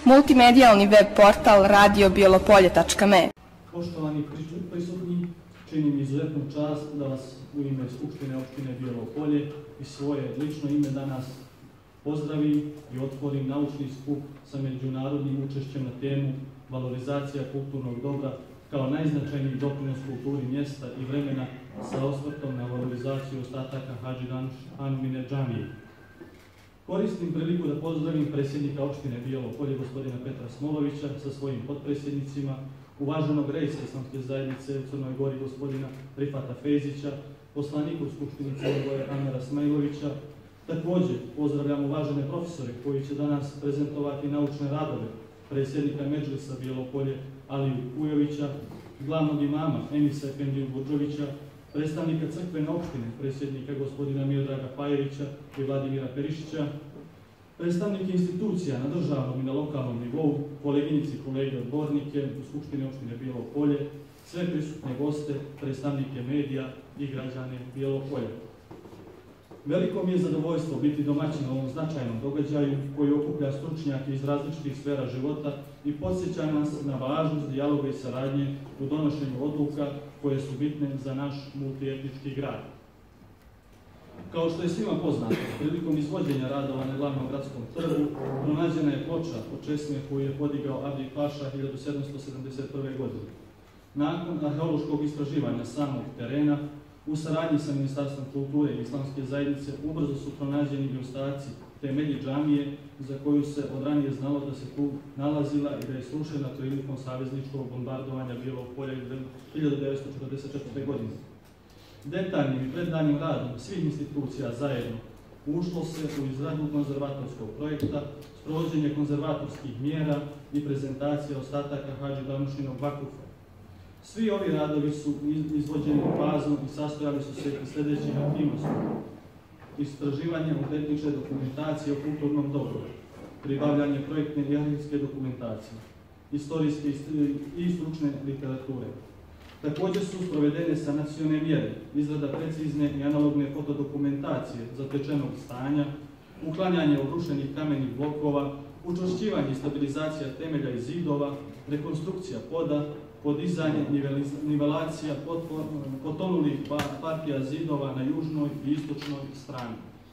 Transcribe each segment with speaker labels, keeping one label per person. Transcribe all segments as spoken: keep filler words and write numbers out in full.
Speaker 1: multimedijalni web portal radio bijelopolje tačka me.
Speaker 2: Poštovani prisutni, činim izuzetnu čast da vas u ime Skupštine opštine Bijelo Polje i svoje lično ime danas pozdravim i otvorim naučni skup sa međunarodnim učešćem na temu valorizacija kulturnog dobra kao najznačajniji doprinos kulturi mjesta i vremena sa osvrtom na valorizaciju ostataka Hadži Hanumine džamije. Koristim priliku da pozdravim predsjednika opštine Bijelo Polje, gospodina Petra Smolovića, sa svojim potpredsjednicima, uvaženog rejsa Islamske zajednice u Crnoj Gori, gospodina Rifata Fejzića, poslanika u Skupštini Crne Gore Amera Smajlovića. Također pozdravljam uvažene profesore koji će danas prezentovati naučne radove, predsjednika Medžlisa Bijelo Polje Aliju Kujovića, glavnog imama Enisa Efendiju Budžovića, predstavnika crkvene opštine, predsjednika gospodina Miodraga Pajevića i Vladimira Perišića, predstavnike institucija na državnom i na lokalnom nivou, koleginici i kolege odbornike u Skupštini opštine Bijelo Polje, sve prisutne goste, predstavnike medija i građane Bijelo Polja. Veliko mi je zadovoljstvo biti domaćin na ovom značajnom događaju koji okuplja stručnjake iz različitih sfera života i podsjeća nas na važnost dijaloga i saradnje u donošenju odluka koje su bitne za naš multietnički grad. Kao što je svima poznato, prilikom izvođenja radova na glavnom gradskom trgu pronađena je ploča od česme koju je podigao Abdi Paša hiljadu sedamsto sedamdeset prve. godine. Nakon arheološkog istraživanja samog terena, u saradnji sa Ministarstvom kulture i Islamske zajednice ubrzo su pronađeni i ostaci temelji džamije za koju se od ranije znalo da se tu nalazila i da je srušena prilikom savezničkog bombardovanja Bijelog Polja hiljadu devetsto četrdeset četvrte. godine. Detaljnim i preddanjim radom svih institucija zajedno ušlo se u izradu konzervatorskog projekta, sprovođenje konzervatorskih mjera i prezentacija ostataka Hadži Danušinog vakufa. Svi ovi radovi su izvođeni fazom i sastojali su se iz sljedećih aktivnosti: istraživanje autentične dokumentacije o kulturnom dobru, pribavljanje projektne i arhivske dokumentacije, istorijske i stručne literature. Također su sprovedene sanacione mjere, izrada precizne i analogne fotodokumentacije zatečenog stanja, uklanjanje obrušenih kamenih blokova, učvršćivanje i stabilizacija temelja i zidova, rekonstrukcija poda, podizanje, nivelacija potonulih partija zidova na južnoj i istočnoj strani.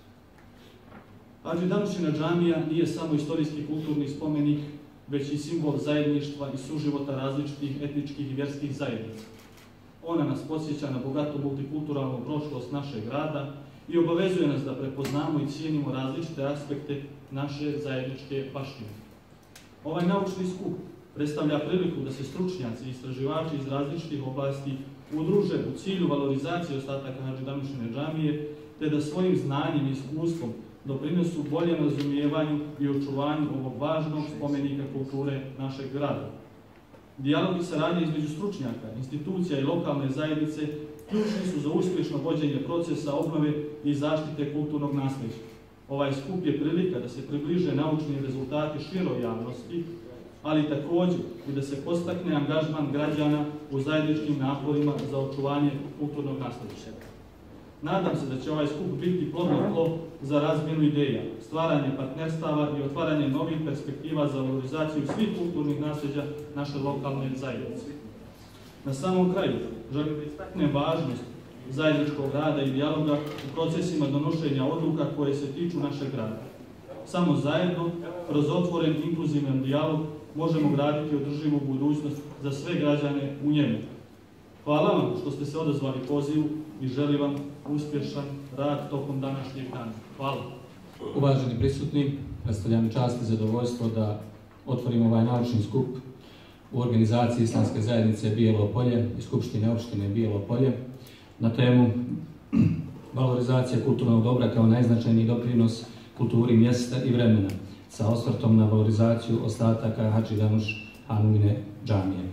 Speaker 2: Hadži Danušina džamija nije samo istorijski kulturni spomenik, već i simbol zajedništva i suživota različitih etničkih i vjerskih zajednica. Ona nas podsjeća na bogatu multikulturalnu prošlost našeg grada i obavezuje nas da prepoznamo i cijenimo različite aspekte naše zajedničke baštine. Ovaj naučni skup predstavlja priliku da se stručnjaci i istraživači iz različitih oblasti udruže u cilju valorizacije ostataka Hadži Danušine džamije, te da svojim znanjem i iskustvom doprinesu boljem razumijevanju i očuvanju ovog važnog spomenika kulture našeg grada. Dijalog i saradnja između stručnjaka, institucija i lokalne zajednice ključni su za uspješno vođenje procesa obnove i zaštite kulturnog nasljeđa. Ovaj skup je prilika da se približe naučni rezultati široj javnosti, ali također i da se podstakne angažman građana u zajedničkim naporima za očuvanje kulturnog nasljeđa. Nadam se da će ovaj skup biti plodno tlo za razmjenu ideja, stvaranje partnerstava i otvaranje novih perspektiva za valorizaciju svih kulturnih nasljeđa naše lokalne zajednice. Na samom kraju želim da istaknem važnost zajedničkog rada i dijaloga u procesima donošenja odluka koje se tiču našeg grada. Samo zajedno, kroz otvoren inkluzivan dijalog, možemo graditi održivu budućnost za sve građane u njemu. Hvala vam što ste se odazvali pozivu i želim vam uspješan rad tokom današnjeg dana. Hvala.
Speaker 3: Uvaženi prisutni, predstavljam čast i zadovoljstvo da otvorimo ovaj naučni skup u organizaciji Islamske zajednice Bijelo Polje i Skupštine opštine Bijelo Polje na temu valorizacija kulturnog dobra kao najznačajniji doprinos kulturi mjesta i vremena sa osvrtom na valorizaciju ostataka Hadži Danuš Hanumine džamije.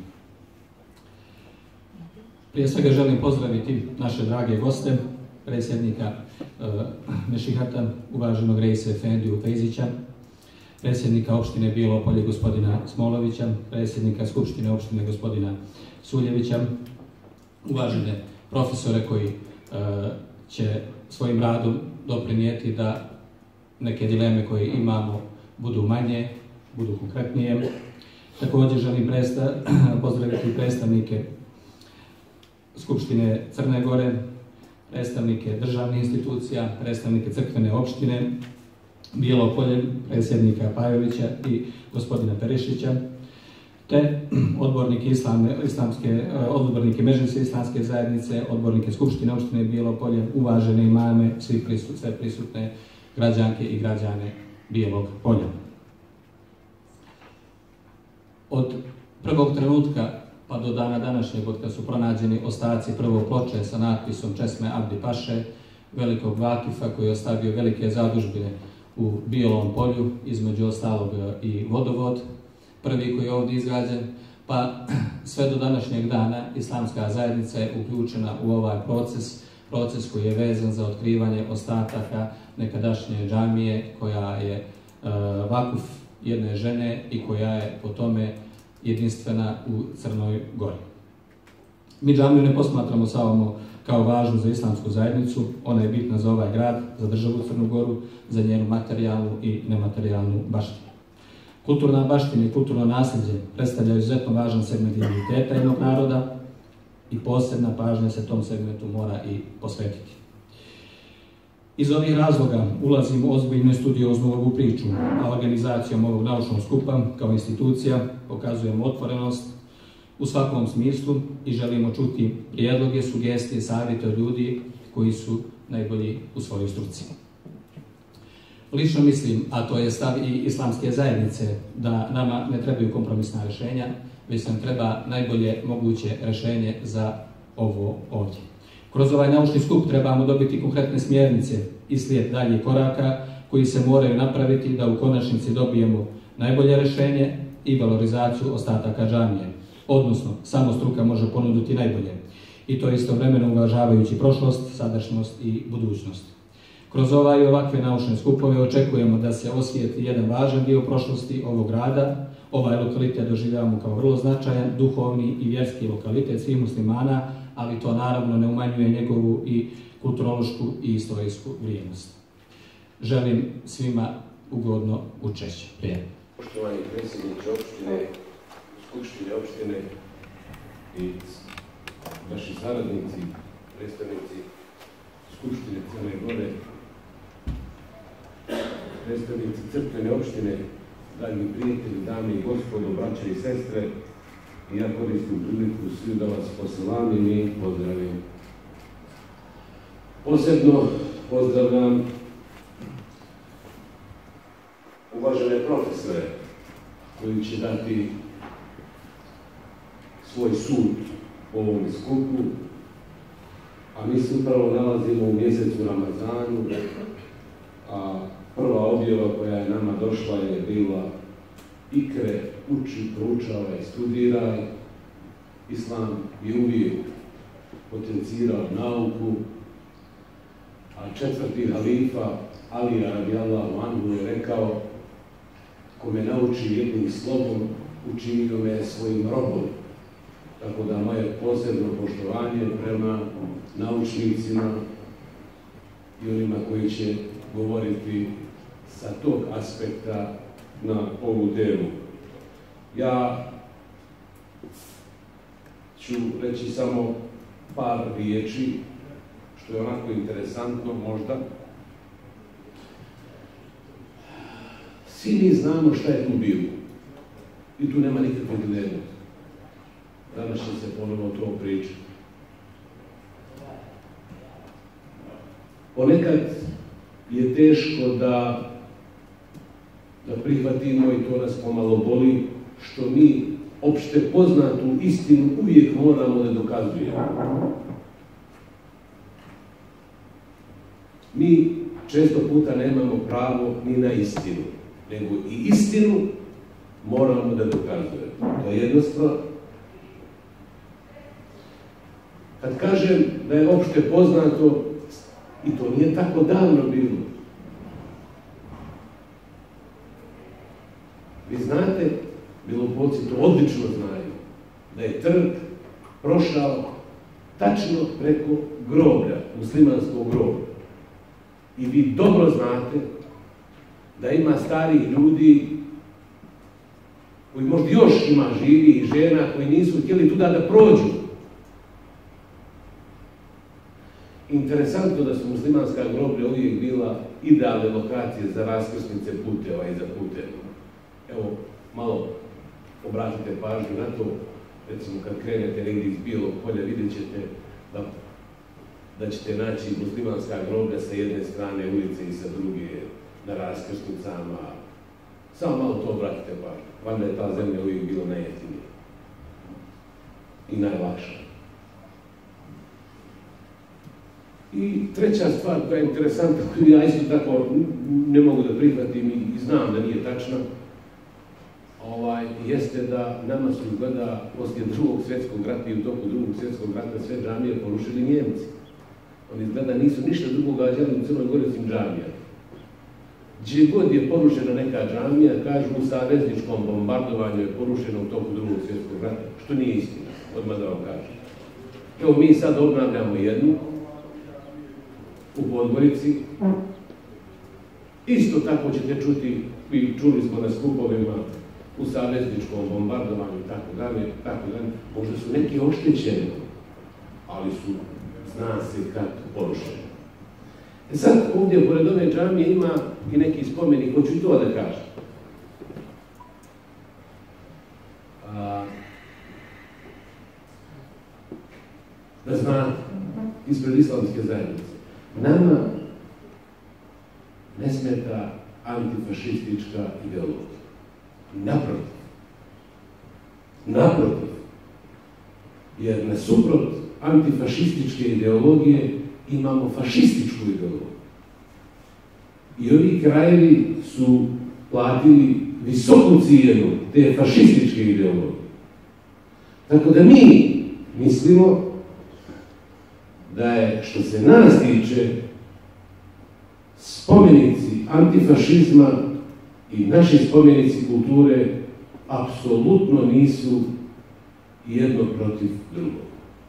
Speaker 3: Prije svega želim pozdraviti naše drage goste, predsjednika e, Mešihata, uvaženog rejsa Efendiju Fejzića, predsjednika opštine Bijelo Polje gospodina Smolovića, predsjednika Skupštine opštine gospodina Suljevića, uvažene profesore koji e, će svojim radom doprinijeti da neke dileme koje imamo budu manje budu konkretnije. Također želim predsta, pozdraviti predstavnike Skupštine Crne Gore, predstavnike državnih institucija, predstavnike crkvene opštine Bijelo Polje, predsjednika Pajovića i gospodina Perišića, te odbornike islame, islamske, odbornike Međlimske islamske zajednice, odbornike Skupštine opštine Bijelo Polje, uvažene imame, svi prisut, sve prisutne građanke i građane Bijelog Polja. Od prvog trenutka pa do dana današnjeg, od kad su pronađeni ostaci prvo ploče sa natpisom Česme Abdi Paše, velikog vakifa koji je ostavio velike zadužbine u Bijelom Polju, između ostalog i vodovod, prvi koji je ovdje izgrađen, pa sve do današnjeg dana islamska zajednica je uključena u ovaj proces, proces koji je vezan za otkrivanje ostataka nekadašnje džamije koja je e, vakuf jedne žene i koja je po tome jedinstvena u Crnoj Gori. Mi džamiju ne posmatramo samo kao važnu za islamsku zajednicu, ona je bitna za ovaj grad, za državu Crnu Goru, za njenu materijalnu i nematerijalnu baštinu. Kulturna baština i kulturno nasljeđe predstavljaju izuzetno važan segment identiteta jednog naroda i posebna pažnja se tom segmentu mora i posvetiti. Iz ovih razloga ulazimo ozbiljno i studiozno u ovu priču, a organizacijom ovog naučnog skupa kao institucija pokazujemo otvorenost u svakom smislu i želimo čuti prijedloge, sugestije, savjete od ljudi koji su najbolji u svojoj struci. Lično mislim, a to je stav i islamske zajednice, da nama ne trebaju kompromisna rješenja, već nam treba najbolje moguće rješenje za ovo ovdje. Kroz ovaj naučni skup trebamo dobiti konkretne smjernice i slijed daljih koraka koji se moraju napraviti da u konačnici dobijemo najbolje rješenje i valorizaciju ostataka džamije. Odnosno, samo struka može ponuditi najbolje. I to istovremeno uvažavajući prošlost, sadašnjost i budućnost. Kroz ovaj i ovakve naučne skupove očekujemo da se osvijeti jedan važan dio prošlosti ovog grada. Ovaj lokalitet doživljavamo kao vrlo značajan, duhovni i vjerski lokalitet svih muslimana, ali to naravno ne umanjuje njegovu i kulturološku i istorijsku vrijednost. Želim svima ugodno učešće. Prijem.
Speaker 4: Poštovani predsjedniče opštine, Skupštine opštine i vaši saradnici, predstavnici Skupštine Crne Gore, predstavnici crkvene opštine, dragi prijatelji, dame i gospodo, braće i sestre, i ja koristim priliku svi da vas poselamim i pozdravim. Posebno pozdravljam uvažene profesore koji će dati svoj sud u ovom skupu, a mi se upravo nalazimo u mjesecu Ramazanu, a prva objava koja je nama došla je bila ikre, uči, proučavaj, studiraj. Islam je uvijek potencirao nauku, a četvrti halifa Alija radijallahu anhu je rekao: ko me nauči jednim slovom, učinio me svojim robom. Tako da moje posebno poštovanje prema naučnicima i onima koji će govoriti sa tog aspekta na ovu temu. Ja ću reći samo par riječi, što je onako interesantno možda. Svi mi znamo šta je tu bilo i tu nema nikakve dileme. Danas će se ponovno o to pričati. Ponekad je teško da da prihvatimo, i to nas pomalo boli, što mi opšte poznatu istinu uvijek moramo da dokazujemo. Mi često puta nemamo pravo ni na istinu, nego i istinu moramo da dokazujemo. To je jedna stvar. Kad kažem da je opšte poznato, i to nije tako davno bilo, vi znate, Bilopolci to odlično znaju, da je trg prošao tačno preko groblja, muslimanskog groblja. I vi dobro znate da ima starih ljudi koji možda još ima živi i žena koji nisu htjeli tuda da prođu. Interesantno da su muslimanska groblja uvijek bila idealne lokacije za raskrsnice puteva i za puteva. Evo, malo obratite pažnju na to, recimo kad krenete negdje iz Bijelog Polja, vidjet ćete da, da ćete naći muslimanska groblja sa jedne strane ulice i sa druge na raskrsnicama. Samo malo to obratite pažnju. Valjda je ta zemlja uvijek bila najjeftinija i najlakša. I treća stvar koja je interesantna, koju ja isto tako ne mogu da prihvatim i znam da nije tačna, ovaj, jeste da nama su izgleda poslije drugog svjetskog rata i u toku drugog svjetskog rata sve džamije porušili Njemci. Oni izgleda nisu ništa drugo gađali u Crnoj Gori osim džamija. Gdje god je porušena neka džamija, kažu u savezničkom bombardovanju je porušeno u toku drugog svjetskog rata, što nije istina, odmah da vam kažem. Evo mi sad obnavljamo jednu u Podgorici. Isto tako ćete čuti, i čuli smo na skupovima, u savezničkom bombardovanju i tako dalje, tako dalje. Možda su neki oštećeni, ali su, zna se kad, porušeni. E sad, ovdje pored ove džamije ima i neki spomenik, hoću i to da kažem. A, da znate, ispred islamske zajednice, nama ne smeta antifašistička ideologija. Naprotiv. Naprotiv. Jer nasuprot antifašističke ideologije imamo fašističku ideologiju. I ovi krajevi su platili visoku cijenu te fašističke ideologije. Tako da mi mislimo da je, što se nas tiče, spomenici antifašizma i naši spomenici kulture apsolutno nisu jedno protiv drugog.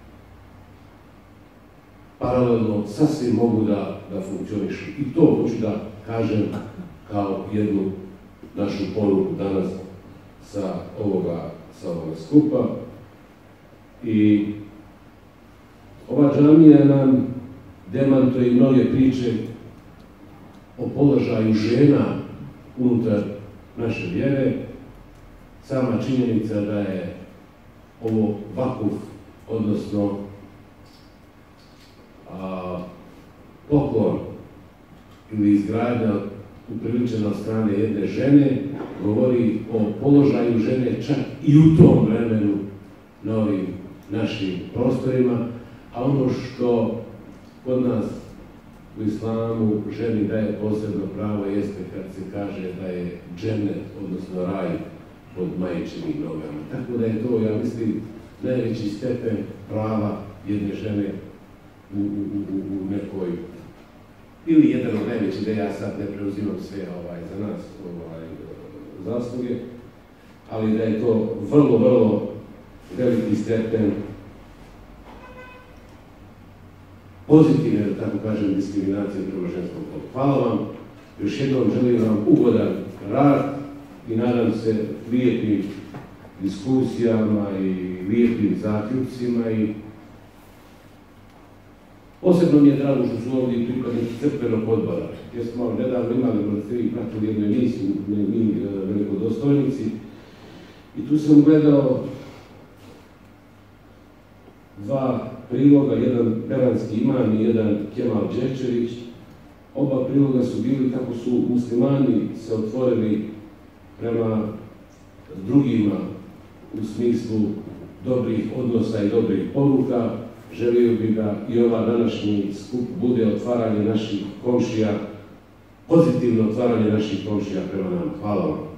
Speaker 4: Paralelno sasvim mogu da, da funkcionišu. I to hoću da kažem kao jednu našu poruku danas sa ovoga, sa ovoga skupa. I ova džamija nam demantuje i mnoge priče o položaju žena unutar naše vjere. Sama činjenica da je ovo vakuf, odnosno a, poklon ili izgradnja upriličena od strane jedne žene, govori o položaju žene čak i u tom vremenu na ovim našim prostorima, a ono što kod nas u islamu ženi daje posebno pravo jeste kad se kaže da je džennet, odnosno raj, pod majčinim nogama. Tako da je to, ja mislim, najveći stepen prava jedne žene u, u, u, u nekoj, ili jedan od najvećih, da ja sad ne preuzimam sve ovaj, za nas ovaj, zasluge, ali da je to vrlo, vrlo veliki stepen pozitivne, da tako kažem, diskriminacije prema ženskom polu. Hvala vam, još jednom želim vam ugodan rad i nadam se lijepim diskusijama i lijepim zaključcima i posebno mi je drago što su ovdje pripadnici crkvenog odbora, jer smo nedavno imali, možda ste vi pratili jednu emisiju, mi velikodostojnici, i tu sam gledao dva priloga, jedan peranski imam i jedan Kemal Đerčević. Oba priloga su bili kako su muslimani se otvorili prema drugima u smislu dobrih odnosa i dobrih poruka. Želio bi da i ova današnji skup bude otvaranje naših komšija, pozitivno otvaranje naših komšija prema nama. Hvala vam.